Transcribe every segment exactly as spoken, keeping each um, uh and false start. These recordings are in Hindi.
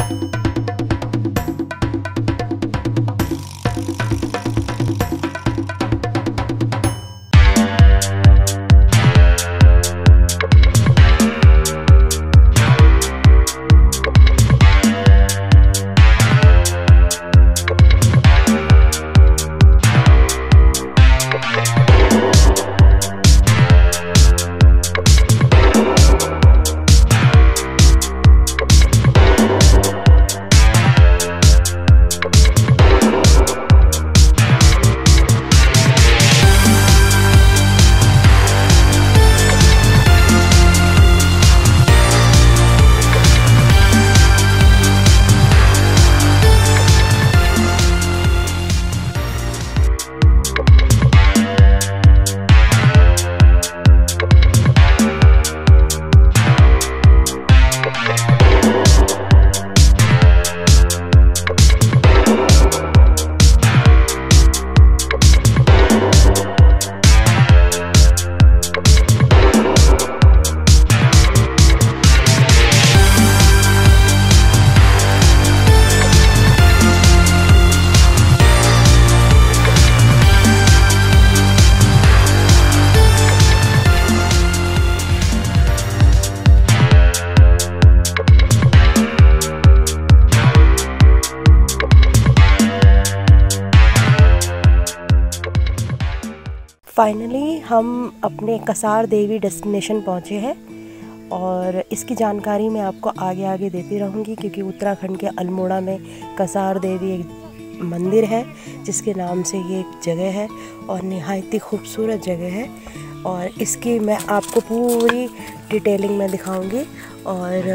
फाइनली हम अपने कसार देवी डेस्टिनेशन पहुँचे हैं और इसकी जानकारी मैं आपको आगे आगे देती रहूँगी, क्योंकि उत्तराखंड के अल्मोड़ा में कसार देवी एक मंदिर है जिसके नाम से ये एक जगह है और निहायत ही खूबसूरत जगह है और इसकी मैं आपको पूरी डिटेलिंग में दिखाऊंगी। और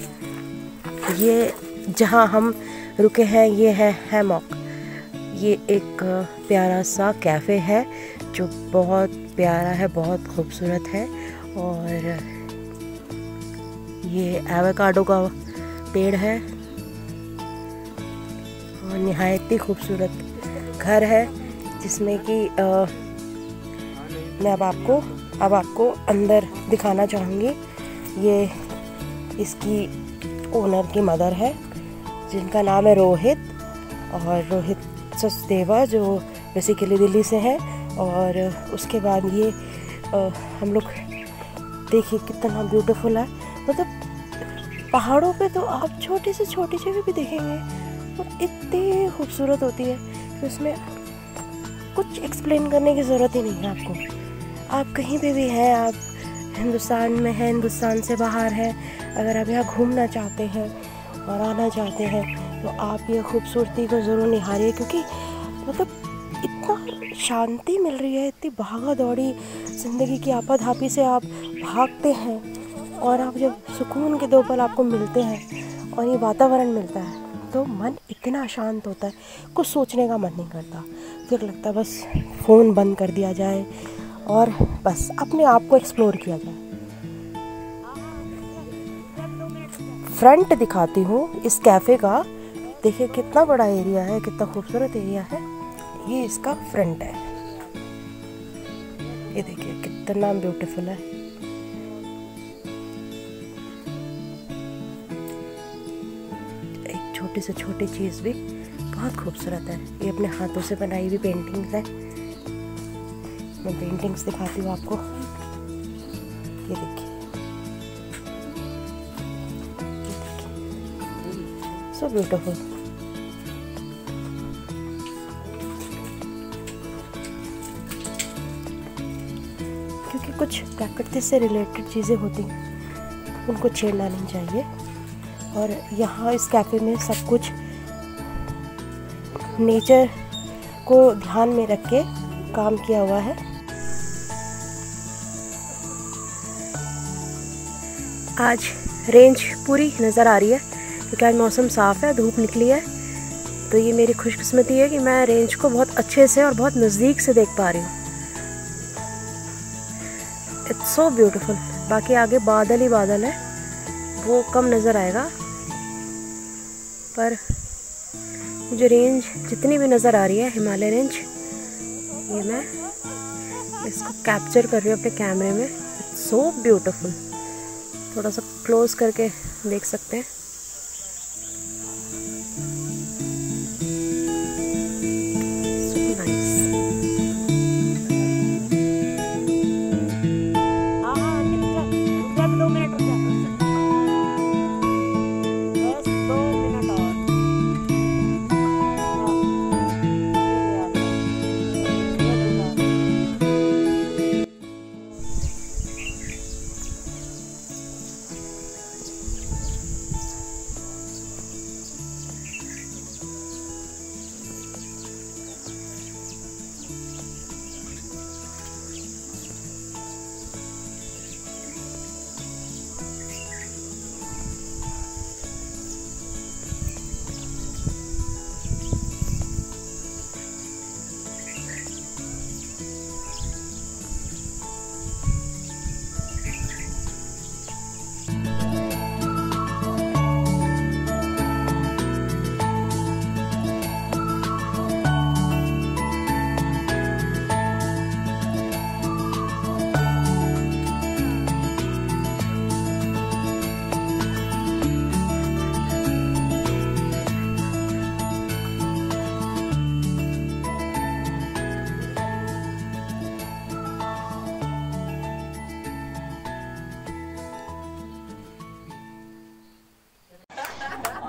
ये जहाँ हम रुके हैं ये है हैमॉक। ये एक प्यारा सा कैफ़े है जो बहुत प्यारा है, बहुत खूबसूरत है। और ये एवोकाडो का पेड़ है और निहायत ही खूबसूरत घर है जिसमें कि मैं अब आपको अब आपको अंदर दिखाना चाहूँगी। ये इसकी ओनर की मदर है जिनका नाम है रोहित, और रोहित सचदेवा जो बेसिकली दिल्ली से है। और उसके बाद ये आ, हम लोग देखिए कितना ब्यूटीफुल है। मतलब पहाड़ों पे तो आप छोटी से छोटी जगह भी देखेंगे और इतनी खूबसूरत होती है कि उसमें कुछ एक्सप्लेन करने की ज़रूरत ही नहीं है आपको। आप कहीं पे भी हैं, आप हिंदुस्तान में हैं, हिंदुस्तान से बाहर हैं, अगर आप यहाँ घूमना चाहते हैं और आना चाहते हैं तो आप ये खूबसूरती को ज़रूर निहारिए, क्योंकि मतलब इतना शांति मिल रही है। इतनी भागा दौड़ी ज़िंदगी की आपाधापी से आप भागते हैं और आप जब सुकून के दो पल आपको मिलते हैं और ये वातावरण मिलता है तो मन इतना शांत होता है, कुछ सोचने का मन नहीं करता। फिर लगता है बस फ़ोन बंद कर दिया जाए और बस अपने आप को एक्सप्लोर किया जाए। फ्रंट दिखाती हूँ इस कैफ़े का। देखिए कितना बड़ा एरिया है, कितना खूबसूरत एरिया है। ये इसका फ्रंट है, ये देखिए कितना ब्यूटीफुल है। एक छोटी से छोटी चीज़ भी बहुत खूबसूरत है। ये अपने हाथों से बनाई हुई पेंटिंग्स है। मैं पेंटिंग्स दिखाती हूँ आपको। ये देखिए, सो ब्यूटीफुल। क्योंकि कुछ प्रकृति से रिलेटेड चीज़ें होती हैं उनको छेड़ना नहीं चाहिए। और यहाँ इस कैफ़े में सब कुछ नेचर को ध्यान में रख के काम किया हुआ है। आज रेंज पूरी नज़र आ रही है क्योंकि आज मौसम साफ़ है, धूप निकली है। तो ये मेरी खुशकिस्मती है कि मैं रेंज को बहुत अच्छे से और बहुत नज़दीक से देख पा रही हूँ। It's so beautiful. बाकी आगे बादल ही बादल है, वो कम नज़र आएगा, पर मुझे रेंज जितनी भी नज़र आ रही है, हिमालय रेंज, ये मैं इसको कैप्चर कर रही हूँ अपने कैमरे में। It's so beautiful. थोड़ा सा क्लोज करके देख सकते हैं।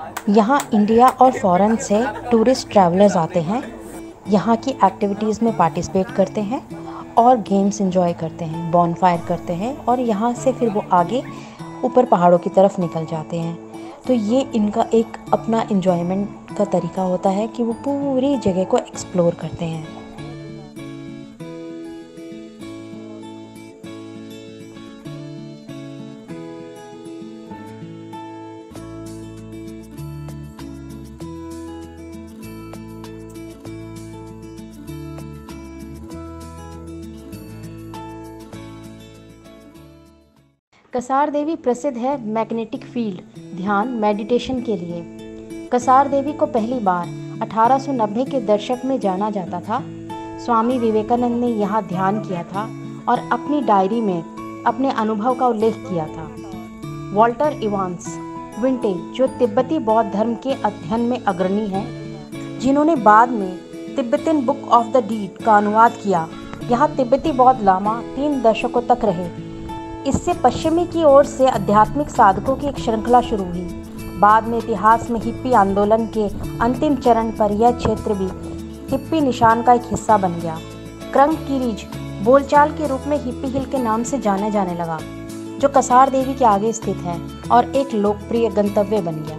यहाँ इंडिया और फॉरेन से टूरिस्ट ट्रैवलर्स आते हैं, यहाँ की एक्टिविटीज़ में पार्टिसिपेट करते हैं और गेम्स एंजॉय करते हैं, बॉनफायर करते हैं और यहाँ से फिर वो आगे ऊपर पहाड़ों की तरफ निकल जाते हैं। तो ये इनका एक अपना एंजॉयमेंट का तरीका होता है कि वो पूरी जगह को एक्सप्लोर करते हैं। कसार देवी प्रसिद्ध है मैग्नेटिक फील्ड ध्यान मेडिटेशन के लिए। कसार देवी को पहली बार अठारह सौ नब्बे के दशक में जाना जाता था। स्वामी विवेकानंद ने यहाँ ध्यान किया था और अपनी डायरी में अपने अनुभव का उल्लेख किया था। वॉल्टर इवांस विंटेज, जो तिब्बती बौद्ध धर्म के अध्ययन में अग्रणी हैं, जिन्होंने बाद में Tibetan book of the dead का अनुवाद किया, यहाँ तिब्बती बौद्ध लामा तीन दशकों तक रहे। इससे पश्चिमी की ओर से आध्यात्मिक साधकों की एक श्रृंखला शुरू हुई। बाद में इतिहास में हिप्पी आंदोलन के अंतिम चरण पर यह क्षेत्र भी हिप्पी निशान का एक हिस्सा बन गया। क्रंग की रिज बोलचाल के रूप में हिप्पी हिल के नाम से जाने जाने लगा, जो कसार देवी के आगे स्थित है और एक लोकप्रिय गंतव्य बन गया।